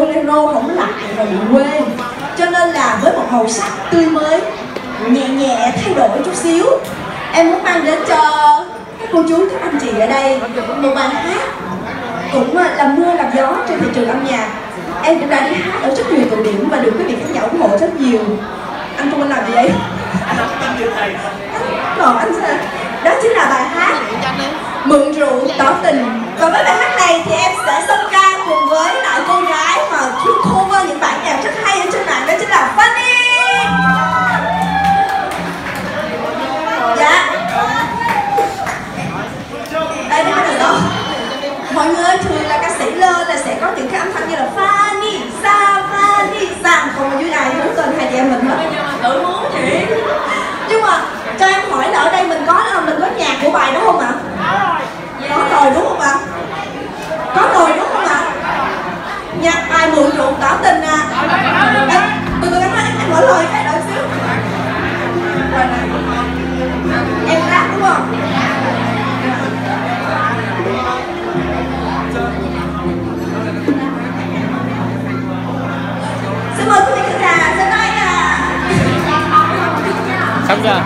bolero không lại và bị quên. Cho nên là với một màu sắc tươi mới, nhẹ nhẹ thay đổi chút xíu, em muốn mang đến cho các cô chú, các anh chị ở đây một bài hát cũng làm mưa làm gió trên thị trường âm nhạc. Em cũng đã đi hát ở rất nhiều tụ điểm và được quý vị khán giả ủng hộ rất nhiều. Anh Trung Anh làm gì vậy? Còn anh sao? Đó chính là bài hát Mượn Rượu Tỏ Tình. Và với bài hát này thì em sẽ song ca cùng với lại cô gái mà chuyên cover những bản nhạc rất hay ở trên mạng, đó chính là Fanny. Dạ. Đây nó được đó. Mọi người thường là ca sĩ lên là sẽ có những cái âm thanh như là Fanny, Sa, Fanny, Sa. Còn ở dưới này hướng tên hai chị em mình hết. Tự muốn chị. Nhưng mà cho em hỏi là ở đây mình có nhạc của bài đúng không ạ? Có rồi đúng không ạ? Có rồi đúng không ạ? Nhạc bài Mượn Rượu Tỏ Tình à? Từ từ em mở lời cái đợi xíu. Em rap đúng không? Xin mời quý vị khán giả sẽ nói à. Xong chưa?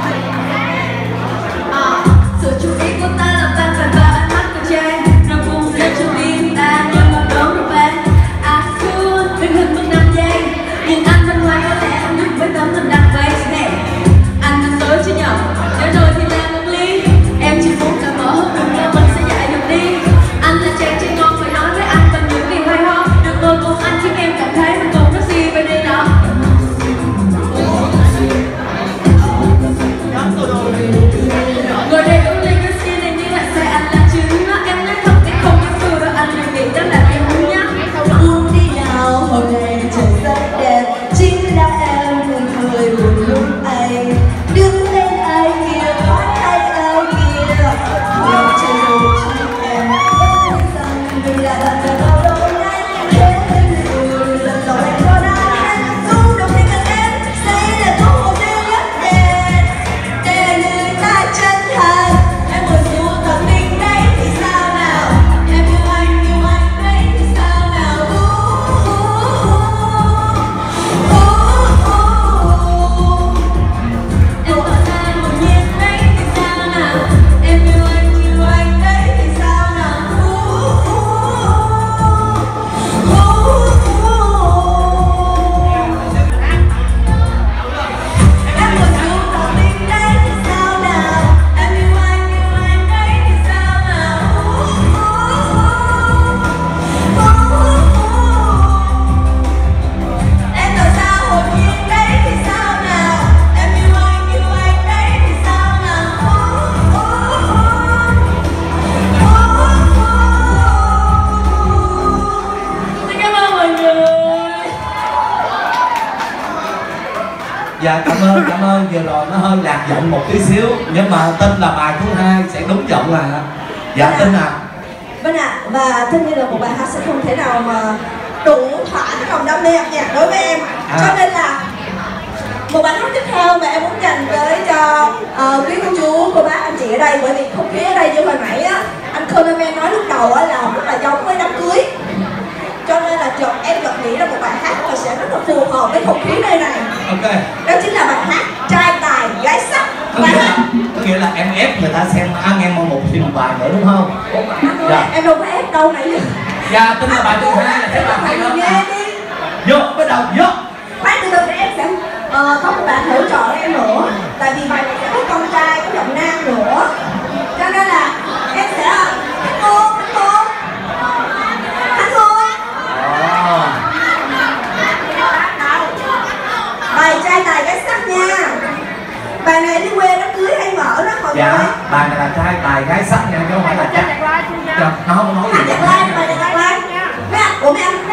Sự chú ý của ta là ta phải vào ánh mắt của trai. Nó cũng sẽ chú ý ta như một đốm rượu vang. Đừng hình mất 5 giây. Nhìn anh bên ngoài có lẽ anh đứng với tấm hình đặt face nè. Anh đang tới chứ nhở? Để rồi thì làm một ly. Em chỉ muốn cả mở hấp đừng cho mình sẽ dạy được đi. Anh là chàng trai ngon phải nói với anh bằng những điều hay ho. Được ngồi cùng anh khiến em cảm thấy mình còn rất gì về đây đó. Ngồi đây uống ly whisky này như là xe anh là trứng. Em nói thật cái không em vừa đâu anh đừng nghĩ đó là em muốn nhá. Uống đi nào hôm nay trời rất đẹp. Chính là em buồn cười buồn lúc ấy. Đứng lên ai kia nói ai kia. Lòng trời đủ cho em vẫn biết rằng vì là bạn đã bao lâu nay. Thế nên lần đầu em có đã hạnh phúc đầu tiên gần em. Đây là thuốc một đêm nhất đẹp. Để người ta chân thành. Em muốn dù tỏ tình đấy thì sao nào. Em yêu anh đấy thì sao nào. Em tỏ ra một nhiên đấy thì sao nào. Em yêu anh đấy thì sao nào. Em muốn dù tỏ tình đấy thì sao nào. Em yêu anh đấy thì sao nào. Em tỏ ra hồn nhiên đấy thì sao nào. Em yêu anh đấy thì sao nào. Xin cảm ơn mọi người. Dạ cảm ơn, vừa rồi nó hơi lạc giọng một tí xíu. Nhưng mà tin là bài thứ hai sẽ đúng giọng là. Dạ tin à. Vâng ạ, và tất nhiên là một bài hát sẽ không thể nào mà đủ thỏa cái lòng đam mê âm nhạc đối với em. Cho nên là một bài hát tiếp theo mà em muốn dành tới cho quý cô chú, cô bác, anh chị ở đây. Bởi vì không khí ở đây như hồi nãy á, anh Coleman nói lúc đầu á là rất là giống với đám cưới. Cho nên là em chợt nghĩ ra một bài hát mà sẽ rất là phù hợp với không khí nơi này. Ok. Đó chính là bài hát Trai Tài Gái Sắc. Có nghĩa là em ép người ta xem nghe một thêm một bài nữa đúng không? Dạ. Em đâu có ép đâu này. Dạ tin là bài thứ hai là cái bài hay hơn. Nghe đi. Vô bắt đầu vô. Bác từ từ em sẽ có một bạn hỗ trợ em nữa. Tại vì bài này sẽ có con trai, có giọng nam nữa. Cho nên là em sẽ Khánh Hôn. Bài Trai Tài Gái Sắc nha. Bài này đi quê đám cưới hay mở đó mọi người. Dạ, bài này là Trai Tài Gái Sắc nha, chứ không phải là chắc. Nó không nói gì. Bài nhạc live. Mấy anh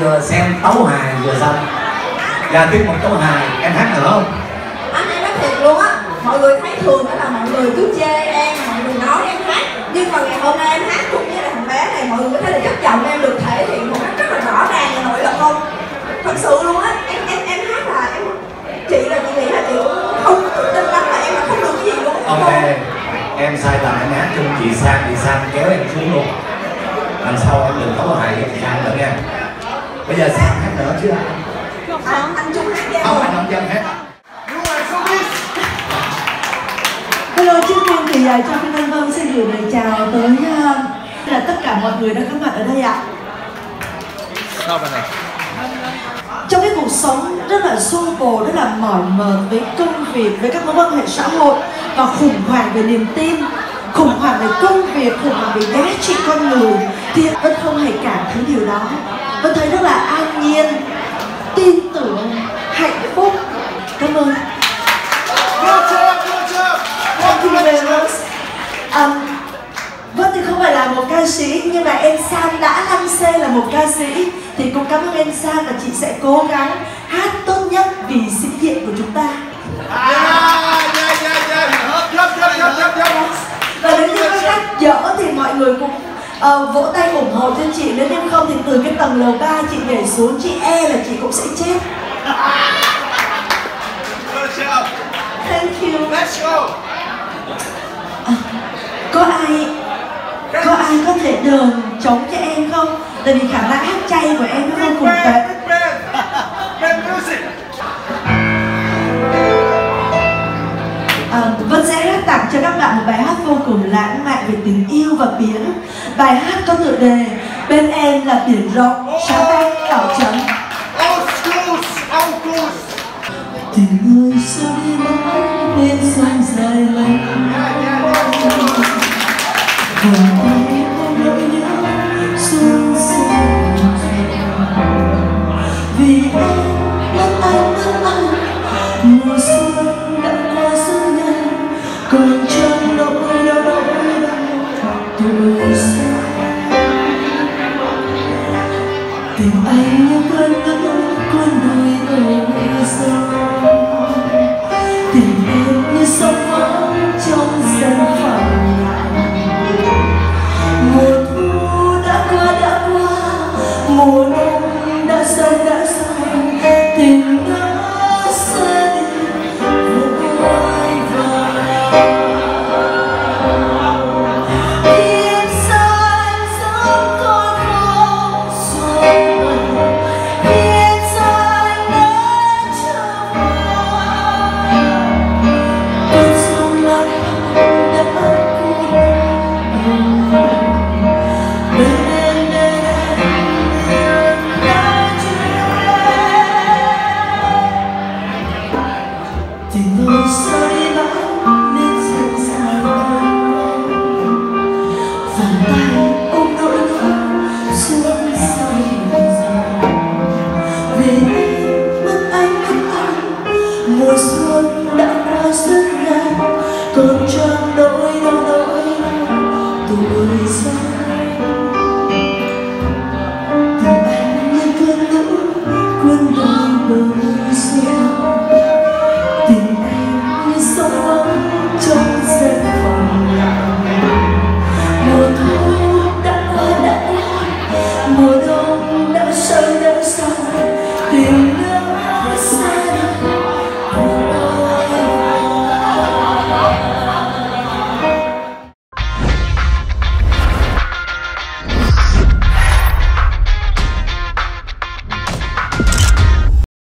vừa xem tấu hài vừa xong. Và tiết mục tấu hài em hát nữa không? Anh em nói thiệt luôn á, mọi người thấy thường đó là mọi người cứ chê em, mọi người nói em hát, nhưng mà ngày hôm nay em hát cũng như là thằng bé này, mọi người có thấy là chất giọng em được thể hiện một cách rất là rõ ràng và nội lực không? Thật sự luôn á, em hát là em, chị là chị nghĩ là chị không tự tin lắm, là em là không được cái gì luôn. Ok, em sai lầm em hát chung chị Sang kéo em xuống luôn. Lần sau em đừng tấu hài với chị Sang nữa nha. Bây giờ Sang hát nữa chứ anh Trung hát với không, anh không dám hát. Hello, trước tiên thì cho Phi Ngân Vân xin gửi lời chào tới là tất cả mọi người đang có mặt ở đây ạ. Sao vậy này? Trong cái cuộc sống rất là xô bồ, rất là mỏi mệt với công việc, với các mối quan hệ xã hội và khủng hoảng về niềm tin, khủng hoảng về công việc, khủng hoảng về giá trị con người, thì Vân không hề cảm thấy điều đó. Vân thấy rất là an nhiên, tin tưởng, hạnh phúc. Cảm ơn. Thank you very much. Vân thì không phải là một ca sĩ, nhưng mà em San đã lăng xê là một ca sĩ, thì cũng cảm ơn em San và chị sẽ cố gắng hát tốt nhất vì sĩ diện của chúng ta. Và nếu như có hát dở thì mọi người cũng vỗ tay ủng hộ cho chị. Nếu như không thì từ cái tầng lầu 3 chị nhảy xuống, chị là chị cũng sẽ chết. Thank you. Let's go. Có ai có thể đờn trống cho em không? Tại vì khả năng hát chay của em nó vô cùng tệ. Vân sẽ hát tặng cho các bạn một bài hát vô cùng lãng mạn về tình yêu và biển. Bài hát có tựa đề Bên Em Là Biển Rộng, Sáng tác Bảo Trấn. Tình người sao đi mãi bên sông dài lạnh.